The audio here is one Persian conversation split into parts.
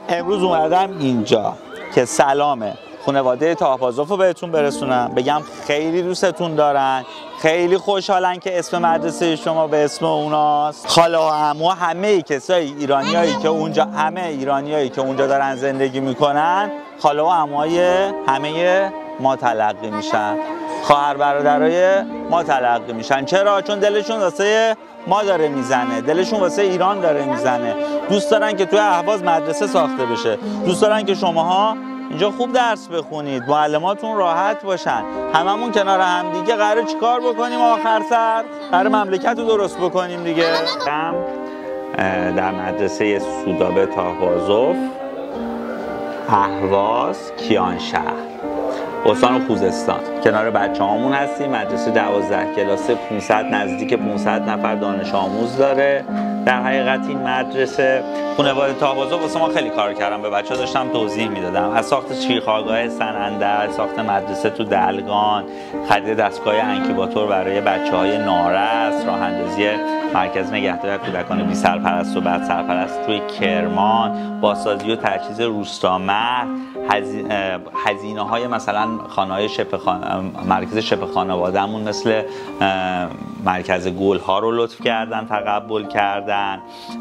امروز اومدم اینجا که سلام خانواده تاهبازوف رو بهتون برسونم، بگم خیلی دوستتون دارن، خیلی خوشحالن که اسم مدرسه شما به اسم اوناست. خاله و عمو همه کسای ایرانیایی که اونجا، همه ایرانیایی که اونجا دارن زندگی میکنن، خاله و عموهای همه ما تلقی میشن، خواهر برادرای ما تلقی میشن. چرا؟ چون دلشون واسه ما داره میزنه، دلشون واسه ایران داره میزنه. دوست دارن که توی اهواز مدرسه ساخته بشه، دوست دارن که شماها اینجا خوب درس بخونید، معلماتون راحت باشن. هممون کنار هم دیگه قراره چیکار بکنیم آخر سر؟ قراره مملکت رو درست بکنیم دیگه. در مدرسه سودابه تاهبازوف، اهواز، کیانشهر، استان خوزستان. کنار بچه‌هامون هستیم. مدرسه 12 کلاسه، 500 نزدیک 500 نفر دانش آموز داره. در حقیقت این مدرسه خانواده تاهبازوف واسه ما خیلی کار کردم، به بچه‌ها داشتم توضیح میدادم، از ساخت شیرخوارگاه سنندر، ساخت مدرسه تو دلگان، خرید دستگاه انکیباتور برای بچه‌های نارس، راه اندازی مرکز نگهداری کودکان بی سرپرست و بعد سرپرست توی کرمان، بازسازی و تجهیز روستامهد، هزینه‌های مثلا خانه‌های مرکز شبه خانواده‌مون مثل مرکز گل‌ها رو لطف کردن، تقبل کردن.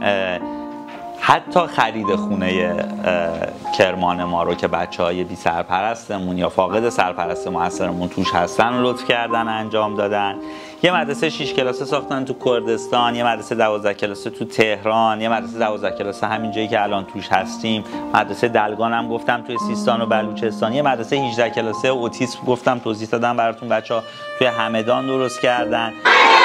حتی خرید خونه کرمان ما رو که بچه‌های بی سرپرستمون یا فاقد سرپرست موثرمون توش هستن رو لطف کردن انجام دادن. یه مدرسه 6 کلاسه ساختن تو کردستان، یه مدرسه 12 کلاسه تو تهران، یه مدرسه 12 کلاسه همین جایی که الان توش هستیم، مدرسه دلگان هم گفتم توی سیستان و بلوچستان، یه مدرسه 18 کلاسه اوتیسم گفتم توضیح دادم براتون، بچه‌ها توی همدان درست کردن.